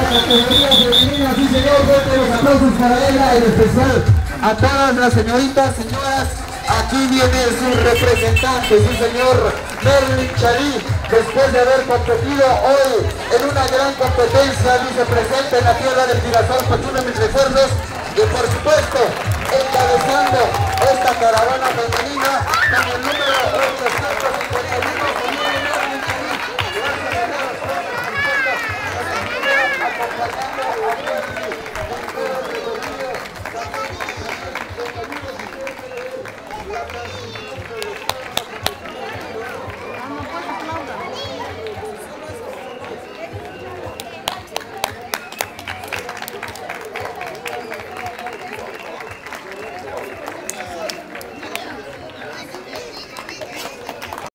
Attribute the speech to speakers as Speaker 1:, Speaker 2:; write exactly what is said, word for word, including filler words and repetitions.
Speaker 1: categoría femenina, sí señor, fuerte los aplausos para ella, en especial a todas las señoritas, señoras. Aquí viene su representante, sí señor, Merlin Chalí, después de haber competido hoy en una gran competencia, vicepresidente en la tierra del Girasol, Pachuna, mis recuerdos, y por supuesto, encabezando esta caravana femenina con el número ochocientos